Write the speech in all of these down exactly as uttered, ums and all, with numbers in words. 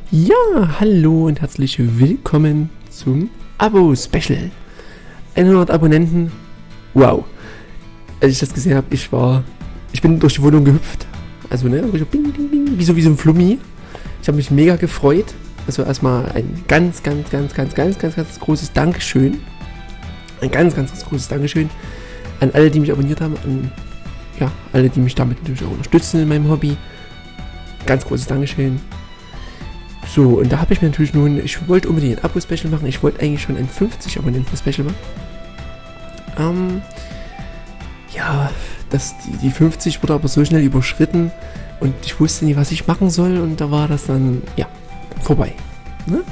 Ja, hallo und herzlich willkommen zum Abo-Special. hundert Abonnenten. Wow. Als ich das gesehen habe, ich war... Ich bin durch die Wohnung gehüpft. Also, ne? So bing, bing, bing, wie so wie so ein Flummi. Ich habe mich mega gefreut. Also erstmal ein ganz, ganz, ganz, ganz, ganz, ganz, ganz großes Dankeschön. Ein ganz, ganz, ganz großes Dankeschön an alle, die mich abonniert haben. An ja, alle, die mich damit natürlich auch unterstützen in meinem Hobby. Ganz großes Dankeschön. So, und da habe ich mir natürlich nun, ich wollte unbedingt ein Abo-Special machen. Ich wollte eigentlich schon ein fünfzig Abonnenten-Special machen. Ähm, ja, das, die, die fünfzig wurde aber so schnell überschritten und ich wusste nie, was ich machen soll und da war das dann, ja, vorbei. Ne?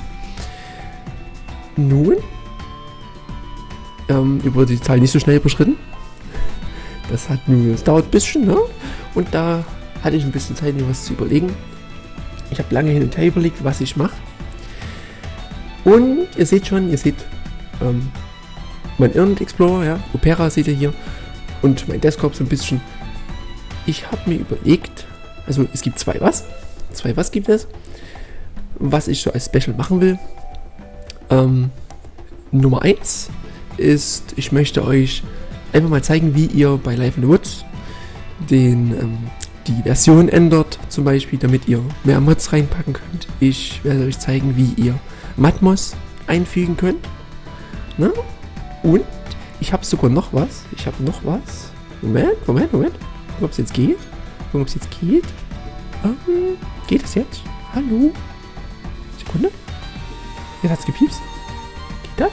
Nun, ähm, über die Zahl nicht so schnell überschritten. Das hat nur, das dauert ein bisschen, ne? Und da hatte ich ein bisschen Zeit, mir was zu überlegen. Ich habe lange hin und her überlegt, was ich mache. Und ihr seht schon, ihr seht ähm, mein Internet Explorer, ja, Opera seht ihr hier. Und mein Desktop so ein bisschen. Ich habe mir überlegt, also es gibt zwei was. Zwei was gibt es. Was ich so als Special machen will. Ähm, Nummer eins ist, ich möchte euch einfach mal zeigen, wie ihr bei Life in the Woods den... Ähm, die Version ändert, zum Beispiel, damit ihr mehr Mods reinpacken könnt. Ich werde euch zeigen, wie ihr Matmos einfügen könnt. Na? Und ich habe sogar noch was. Ich habe noch was. Moment, Moment, Moment. Gucken, ob es jetzt geht. Gucken, ob es jetzt geht. Ähm, geht es jetzt? Hallo? Sekunde. Jetzt hat es gepiepst. Geht das?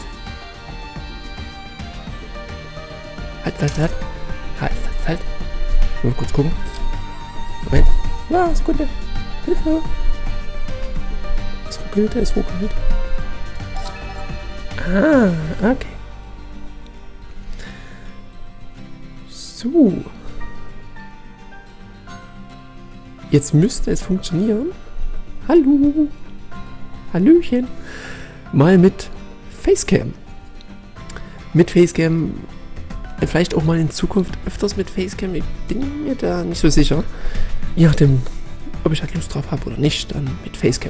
Halt, halt, halt. Halt, halt, halt. Mal kurz gucken. Moment. Ja, Sekunde. Hilfe. Es ruckelt, es ruckelt. Ah, okay. So. Jetzt müsste es funktionieren. Hallo. Hallöchen. Mal mit Facecam. Mit Facecam. Vielleicht auch mal in Zukunft öfters mit Facecam. Ich bin mir da nicht so sicher. Je nachdem, ob ich halt Lust drauf habe oder nicht, dann mit Facecam.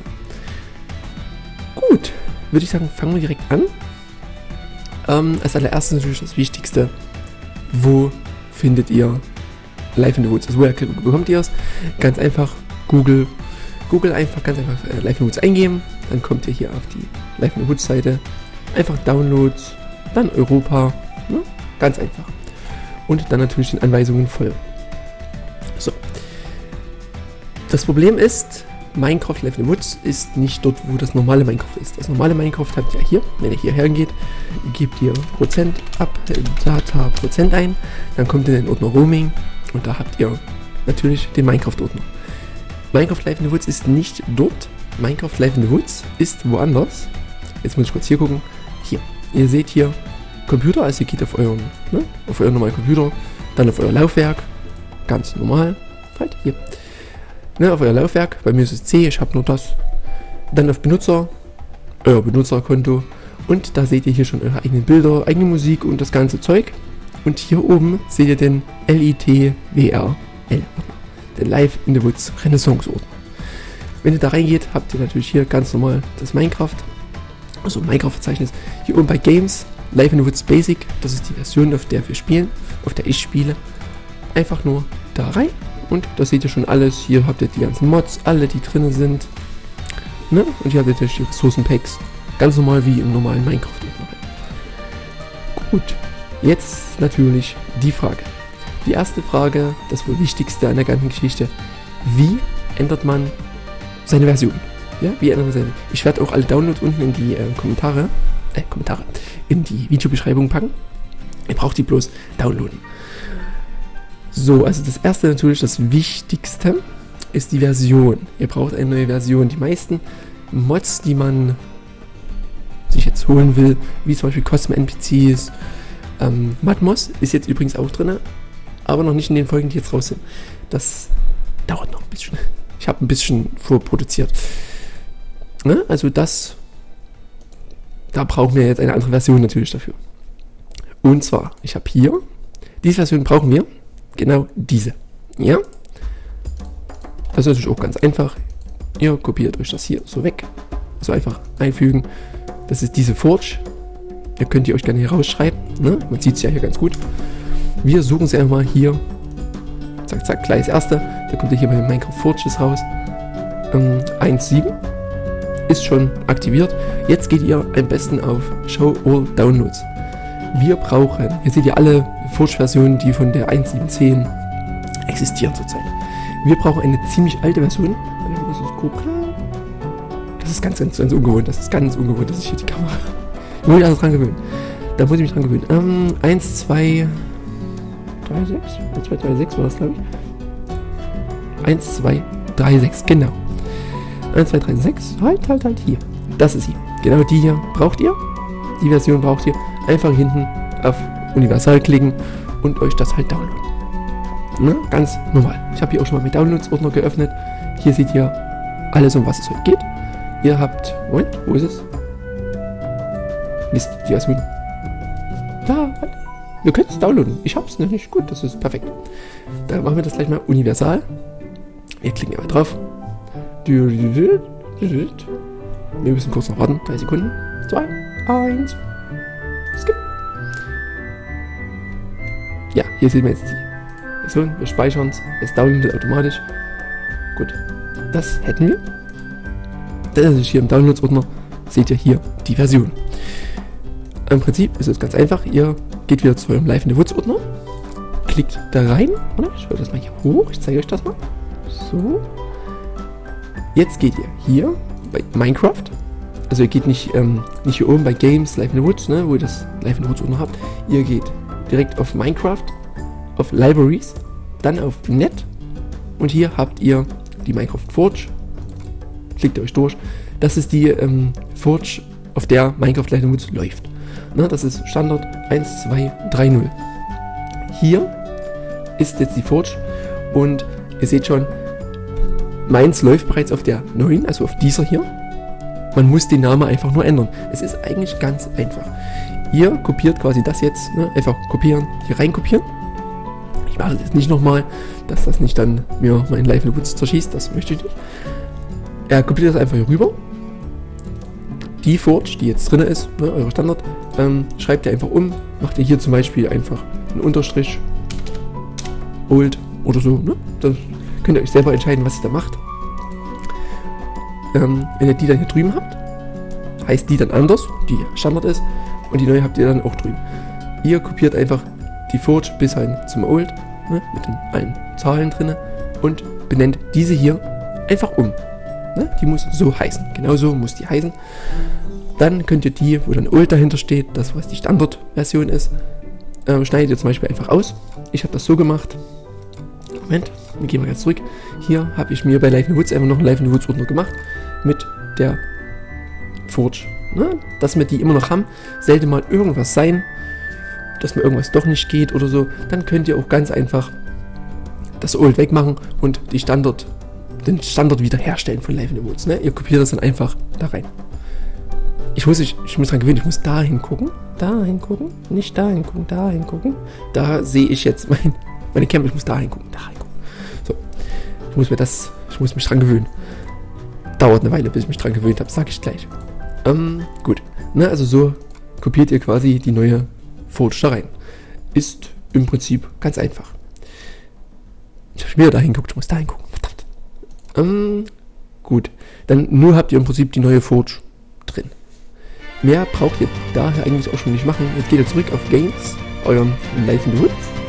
Gut, würde ich sagen, fangen wir direkt an. Ähm, als allererstes natürlich das Wichtigste. Wo findet ihr Life in the Woods? Also woher bekommt ihr es? Ganz einfach Google. Google einfach ganz einfach äh, Life in the Woods eingeben. Dann kommt ihr hier auf die Life in the Woods Seite. Einfach Downloads, dann Europa. Ne? Ganz einfach. Und dann natürlich den Anweisungen folgen. So. Das Problem ist, Minecraft Life in the Woods ist nicht dort, wo das normale Minecraft ist. Das normale Minecraft habt ihr hier. Wenn ihr hierher geht, gebt ihr Prozent ab, Data Prozent ein. Dann kommt ihr in den Ordner Roaming. Und da habt ihr natürlich den Minecraft-Ordner. Minecraft Life in the Woods ist nicht dort. Minecraft Life in the Woods ist woanders. Jetzt muss ich kurz hier gucken. Hier. Ihr seht hier Computer, also ihr geht auf euren, ne, auf euren normalen Computer, dann auf euer Laufwerk, ganz normal, halt hier, ne, auf euer Laufwerk, bei mir ist es C, ich habe nur das, dann auf Benutzer, euer Benutzerkonto und da seht ihr hier schon eure eigenen Bilder, eigene Musik und das ganze Zeug und hier oben seht ihr den L I T W R L, den Life in the Woods Renaissance Ordner. Wenn ihr da reingeht, habt ihr natürlich hier ganz normal das Minecraft, also Minecraft-Verzeichnis, hier oben bei Games, Life in the Woods Basic, das ist die Version, auf der wir spielen, auf der ich spiele. Einfach nur da rein und da seht ihr schon alles. Hier habt ihr die ganzen Mods, alle die drin sind. Ne? Und hier habt ihr die Ressourcenpacks, ganz normal wie im normalen Minecraft. Gut, jetzt natürlich die Frage. Die erste Frage, das wohl wichtigste an der ganzen Geschichte. Wie ändert man seine Version? Ja, wie ändert man seine? Ich werde auch alle Downloads unten in die äh, Kommentare Äh, Kommentare in die Videobeschreibung packen. Ihr braucht die bloß downloaden. So, also das erste natürlich, das Wichtigste ist die Version. Ihr braucht eine neue Version. Die meisten Mods, die man sich jetzt holen will, wie zum Beispiel Custom N P Cs, ähm, Matmos ist jetzt übrigens auch drin, aber noch nicht in den Folgen, die jetzt raus sind. Das dauert noch ein bisschen. Ich habe ein bisschen vorproduziert. Ne? Also das Da brauchen wir jetzt eine andere Version natürlich dafür. Und zwar, ich habe hier, diese Version brauchen wir, genau diese. Ja? Das ist natürlich auch ganz einfach. Ihr kopiert euch das hier so weg. Also einfach einfügen. Das ist diese Forge. Ihr könnt die euch gerne hier rausschreiben. Ne? Man sieht es ja hier ganz gut. Wir suchen sie einfach hier. Zack, zack, gleich das erste. Da kommt ihr hier bei Minecraft Forges raus. Ähm, eins Punkt sieben ist schon aktiviert. Jetzt geht ihr am besten auf Show All Downloads. Wir brauchen, hier seht ihr alle Forge-Versionen, die von der eins Punkt sieben Punkt zehn existieren zurzeit. Wir brauchen eine ziemlich alte Version. Das ist gucken. Das ist ganz, ganz, ganz ungewohnt. Das ist ganz ungewohnt, dass ich hier die Kamera. Ich muss mich also dran gewöhnen. Da muss ich mich dran gewöhnen. Ähm, eins, zwei, drei, sechs. eins, zwei, drei, sechs war das, glaube ich. eins, zwei, drei, sechs, genau. eins, zwei, drei, sechs. Halt, halt, halt, hier. Das ist sie. Genau die hier braucht ihr. Die Version braucht ihr. Einfach hinten auf Universal klicken und euch das halt downloaden. Ne? Ganz normal. Ich habe hier auch schon mal mit Downloads-Ordner geöffnet. Hier seht ihr alles, um was es heute geht. Ihr habt... Moment, wo ist es? Mist, die Version. Ja, halt. Ihr könnt es downloaden. Ich hab's noch nicht. Gut, das ist perfekt. Dann machen wir das gleich mal universal. Wir klicken aber drauf. Wir müssen kurz noch warten. drei Sekunden. zwei, eins. Skip. Ja, hier sehen wir jetzt die Version. Wir speichern es. Es downloadet automatisch. Gut. Das hätten wir. Das ist hier im Downloads-Ordner. Seht ihr hier die Version. Im Prinzip ist es ganz einfach. Ihr geht wieder zu eurem Live in the Woods Ordner. Klickt da rein. Oder? Ich schaue das mal hier hoch. Ich zeige euch das mal. So. Jetzt geht ihr hier bei Minecraft. Also ihr geht nicht, ähm, nicht hier oben bei Games, Live in the Woods, ne, wo ihr das Live in the Woods Ordner habt. Ihr geht direkt auf Minecraft, auf Libraries, dann auf Net. Und hier habt ihr die Minecraft Forge. Klickt ihr euch durch. Das ist die ähm, Forge, auf der Minecraft Live in the Woods läuft. Ne, das ist Standard eins zwei drei null. Hier ist jetzt die Forge und ihr seht schon, meins läuft bereits auf der neuen, also auf dieser hier. Man muss den Namen einfach nur ändern. Es ist eigentlich ganz einfach. Ihr kopiert quasi das jetzt, ne, einfach kopieren, hier rein kopieren. Ich mache das jetzt nicht nochmal, dass das nicht dann mir mein Live in the Woods zerschießt, das möchte ich nicht. Er kopiert das einfach hier rüber. Die Forge, die jetzt drin ist, ne, eure Standard, ähm, schreibt ihr einfach um. Macht ihr hier zum Beispiel einfach einen Unterstrich, Old oder so. Ne? Das könnt ihr euch selber entscheiden, was ihr da macht. Ähm, wenn ihr die dann hier drüben habt, heißt die dann anders, die Standard ist, und die neue habt ihr dann auch drüben. Ihr kopiert einfach die Forge bis hin zum Old, ne, mit den allen Zahlen drin, und benennt diese hier einfach um. Ne? Die muss so heißen. Genauso muss die heißen. Dann könnt ihr die, wo dann Old dahinter steht, das was die Standardversion ist, äh, schneidet ihr zum Beispiel einfach aus. Ich habe das so gemacht. Moment, wir gehen mal ganz zurück. Hier habe ich mir bei Live in the Woods einfach noch einen Live in the Woods Ordner gemacht mit der Forge. Ne? Dass wir die immer noch haben. Sollte mal irgendwas sein, dass mir irgendwas doch nicht geht oder so, dann könnt ihr auch ganz einfach das Old wegmachen und die Standard, den Standard wieder herstellen von Live in the Woods. Ne? Ihr kopiert das dann einfach da rein. Ich muss, ich, ich muss dran gewöhnen, ich muss da hingucken, da hingucken, nicht da hingucken, da hingucken. Da sehe ich jetzt mein, meine Cam, ich muss da hingucken, da hingucken. So, ich muss mir das, ich muss mich dran gewöhnen. Dauert eine Weile, bis ich mich dran gewöhnt habe, sag ich gleich. Ähm, gut, ne, also so kopiert ihr quasi die neue Forge da rein. Ist im Prinzip ganz einfach. Ich habe wieder da hinguckt, ich muss da hingucken, verdammt. Ähm, gut, dann nur habt ihr im Prinzip die neue Forge drin. Mehr braucht ihr daher eigentlich auch schon nicht machen. Jetzt geht ihr zurück auf Games, euren Live in the Woods.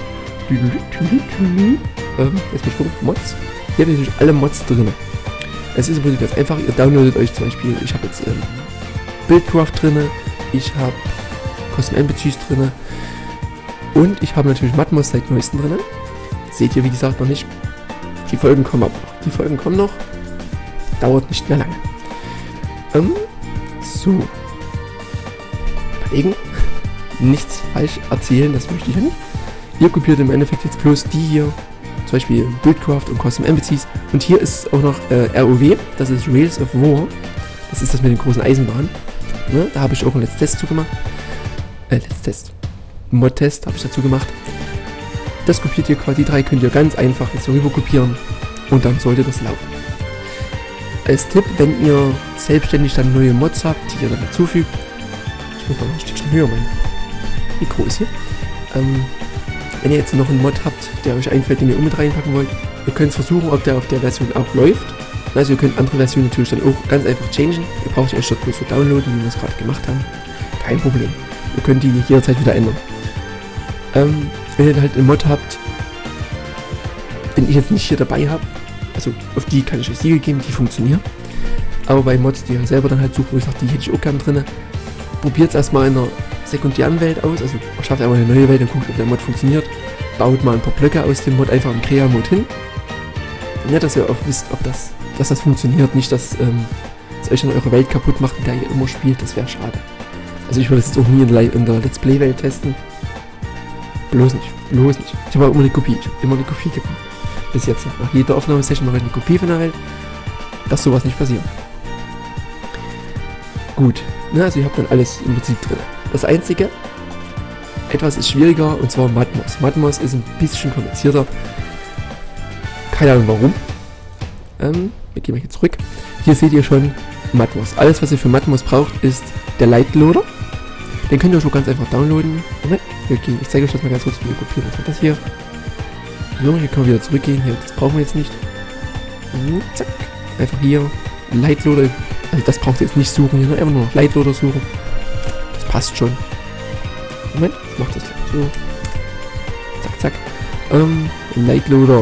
Ähm, jetzt mal gucken, Mods. Hier habt ihr natürlich alle Mods drin. Es ist im Prinzip ganz einfach. Ihr downloadet euch zum Beispiel, ich habe jetzt ähm, Buildcraft drin, ich habe Custom N P Cs drin und ich habe natürlich Matmos seit neuestem drin. Seht ihr, wie gesagt, noch nicht. Die Folgen kommen aber noch. Die Folgen kommen noch. Dauert nicht mehr lange. Ähm, so. Überlegen. Nichts falsch erzählen, das möchte ich ja nicht. Ihr kopiert im Endeffekt jetzt bloß die hier. Zum Beispiel Buildcraft und Custom N P Cs. Und hier ist auch noch äh, R O W. Das ist Rails of War. Das ist das mit den großen Eisenbahnen. Ne? Da habe ich auch einen Let's Test zu gemacht. Äh, Let's Test. Mod-Test habe ich dazu gemacht. Das kopiert ihr quasi, die drei könnt ihr ganz einfach jetzt rüber kopieren und dann sollte das laufen. als Tipp, wenn ihr selbstständig dann neue Mods habt, die ihr dann dazufügt. Ich muss mal noch ein Stückchen höher, mein Mikro ist hier. Ähm, wenn ihr jetzt noch einen Mod habt, der euch einfällt, den ihr auch mit reinpacken wollt, ihr könnt versuchen, ob der auf der Version auch läuft. Also ihr könnt andere Versionen natürlich dann auch ganz einfach changen. Ihr braucht euch dort bloß so downloaden, wie wir es gerade gemacht haben. Kein Problem. Ihr könnt die jederzeit wieder ändern. Ähm, wenn ihr halt einen Mod habt, den ich jetzt nicht hier dabei habe, also auf die kann ich euch Siegel geben, die funktionieren. Aber bei Mods, die ihr selber dann halt sucht, wo ich sage, die hätte ich auch gerne drin, probiert es erstmal in einer sekundären Welt aus, also schafft einmal eine neue Welt und guckt, ob der Mod funktioniert. Baut mal ein paar Blöcke aus dem Mod einfach im Crea-Mode hin. Ja, dass ihr auch wisst, ob das, dass das funktioniert, nicht, dass ähm, es euch dann eure Welt kaputt macht, in der ihr immer spielt, das wäre schade. Also ich würde das jetzt auch nie in der, in der Let's Play-Welt testen. Bloß nicht, bloß nicht. Ich habe immer eine Kopie, ich habe immer eine Kopie gemacht. Bis jetzt, ja. Nach jeder Aufnahmesession mache ich eine Kopie von der Welt, dass sowas nicht passiert. Gut, na, also ihr habt dann alles im Prinzip drin. Das einzige, etwas ist schwieriger, und zwar Matmos. Matmos ist ein bisschen komplizierter. Keine Ahnung warum. Ähm, wir gehen mal hier zurück. Hier seht ihr schon Matmos. Alles, was ihr für Matmos braucht, ist der Lightloader. Den könnt ihr schon ganz einfach downloaden. Moment, wir gehen. Ich zeige euch das mal ganz kurz, wie wir kopieren. Das, das hier. So, hier können wir wieder zurückgehen. Hier, das brauchen wir jetzt nicht. So, zack. Einfach hier. Lightloader. Also das braucht ihr jetzt nicht suchen. Hier, ne? Einfach nur noch Lightloader suchen. Das passt schon. Moment, ich mach das gleich so. Zack, zack. Ähm, Lightloader.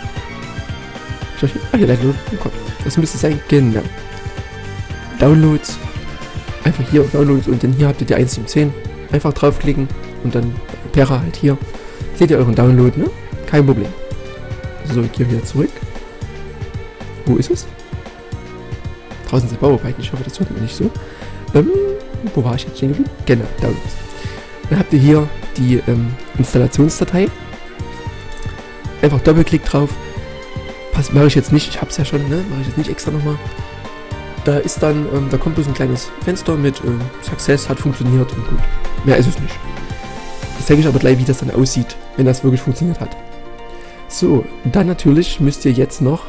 Ah, hier Lightloader. Oh, komm. Das müsste sein. Genau. Downloads. Einfach hier auf Downloads und dann hier habt ihr die eins sieben zehn. Einfach draufklicken und dann Opera halt hier. Seht ihr euren Download, ne? Kein Problem. So, ich gehe wieder zurück. Wo ist es? Draußen sind Bauarbeiten. Ich hoffe, das hört man nicht so. Ähm, wo war ich jetzt stehen geblieben? Genau, Downloads. Dann habt ihr hier die ähm, Installationsdatei. Einfach Doppelklick drauf. Pass, mache ich jetzt nicht. Ich hab's ja schon, ne? Mache ich jetzt nicht extra nochmal. Da ist dann, ähm, da kommt bloß ein kleines Fenster mit ähm, Success, hat funktioniert und gut. Mehr ist es nicht. Das zeige ich aber gleich, wie das dann aussieht, wenn das wirklich funktioniert hat. So, dann natürlich müsst ihr jetzt noch...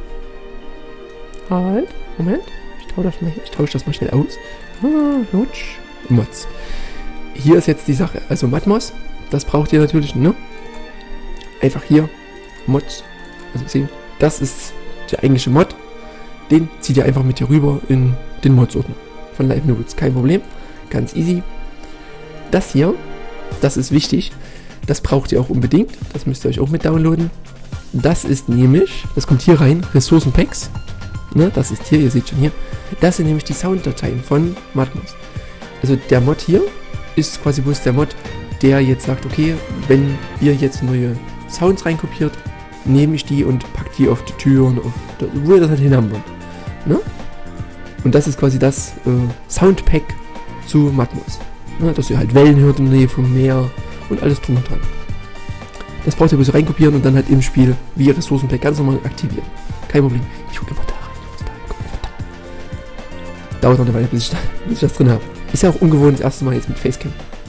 Halt, Moment. Ich tausche das mal, ich tausche das mal schnell aus. Ah, Notch. Mods. Hier ist jetzt die Sache, also Matmos, das braucht ihr natürlich, ne? Einfach hier, Mods. Also sehen, das ist der eigentliche Mod. Den zieht ihr einfach mit hier rüber in den Mods-Ordner von Live Notes. Kein Problem. Ganz easy. Das hier, das ist wichtig. Das braucht ihr auch unbedingt. Das müsst ihr euch auch mit downloaden. Das ist nämlich, das kommt hier rein, Ressourcenpacks. Ne, das ist hier, ihr seht schon hier. Das sind nämlich die Sounddateien von Matmos. Also der Mod hier ist quasi bloß der Mod, der jetzt sagt, okay, wenn ihr jetzt neue Sounds reinkopiert, nehme ich die und pack die auf die Türen, auf, wo ihr das halt hin haben wollt. Ne? Und das ist quasi das äh, Soundpack zu Matmos. Ne? Dass ihr halt Wellen hört in der Nähe vom Meer und alles drum und dran. Das braucht ihr bloß reinkopieren und dann halt im Spiel wie Ressourcenpack ganz normal aktivieren. Kein Problem. Ich gucke immer da rein. Ich muss da reingucken. Verdammt. Dauert noch eine Weile, bis ich, da, bis ich das drin habe. Ist ja auch ungewohnt, das erste Mal jetzt mit Facecam.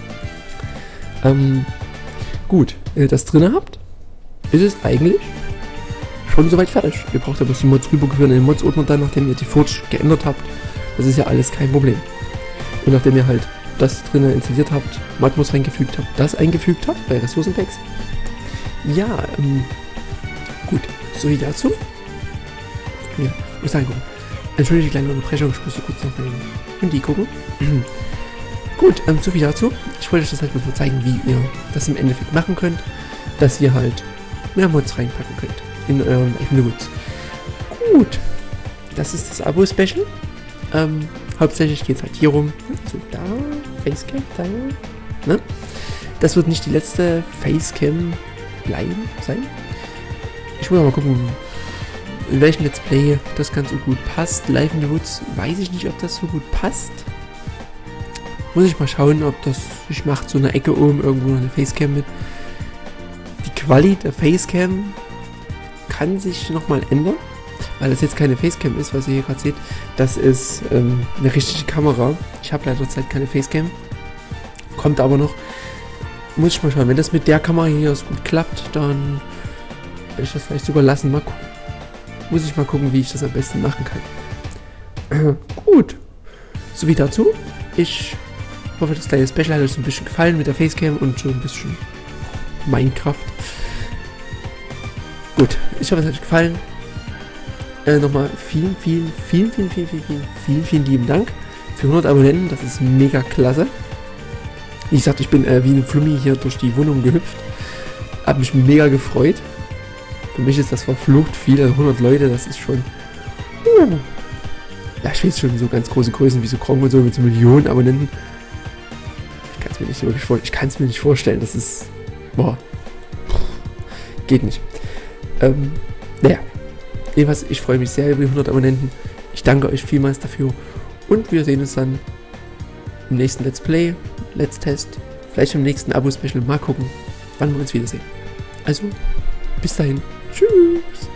Ähm, gut, wenn ihr das drin habt, ist es eigentlich schon soweit fertig. Ihr braucht ja bloß die Mods rübergeführt in den Mods-Ordner dann, nachdem ihr die Forge geändert habt. Das ist ja alles kein Problem. Und nachdem ihr halt das drinnen installiert habt, Matmos reingefügt habt, das eingefügt habt bei Ressourcenpacks. Ja, ähm, gut, so wie dazu. Ja, muss sagen, gucken. Entschuldige die kleine Unterbrechung, ich musste kurz noch mal in die gucken. Gut, ähm, so viel dazu. Ich wollte euch das halt mal zeigen, wie ihr das im Endeffekt machen könnt, dass ihr halt mehr Mods reinpacken könnt in eurem eigenen Woods. Gut, das ist das Abo-Special. Ähm, hauptsächlich geht es halt hier rum. So, da, Facecam, da, ne? Das wird nicht die letzte Facecam bleiben sein. Ich muss mal gucken, in welchem Let's Play das ganz so gut passt. Live in the Woods, weiß ich nicht, ob das so gut passt. Muss ich mal schauen, ob das, ich mache so eine Ecke oben irgendwo noch eine Facecam mit. Die Qualität der Facecam kann sich nochmal ändern, weil das jetzt keine Facecam ist, was ihr hier gerade seht. Das ist ähm, eine richtige Kamera. Ich habe leider zurzeit keine Facecam. Kommt aber noch. Muss ich mal schauen. Wenn das mit der Kamera hier so gut klappt, dann werde ich das vielleicht sogar lassen. Mal gucken. Muss ich mal gucken, wie ich das am besten machen kann. Gut. So wie dazu. Ich hoffe, das kleine Special hat euch so ein bisschen gefallen mit der Facecam und so ein bisschen Minecraft. Gut, ich hoffe, es hat euch gefallen. Äh, nochmal vielen, vielen, vielen, vielen, vielen, vielen, vielen, vielen, vielen lieben Dank für hundert Abonnenten. Das ist mega klasse. Wie gesagt, ich bin äh, wie ein Flummi hier durch die Wohnung gehüpft. Hab mich mega gefreut. Für mich ist das verflucht viel, also hundert Leute, das ist schon... Uh, ja, ich weiß schon so ganz große Größen wie so Gronk und so mit so Millionen Abonnenten. Ich kann es mir nicht wirklich vorstellen. Ich kann es mir nicht vorstellen. Das ist... Boah. Geht nicht. Ähm, naja. Jedenfalls, ich freue mich sehr über die hundert Abonnenten. Ich danke euch vielmals dafür. Und wir sehen uns dann im nächsten Let's Play, Let's Test, vielleicht im nächsten Abo-Special. Mal gucken, wann wir uns wiedersehen. Also, bis dahin. Tschüss.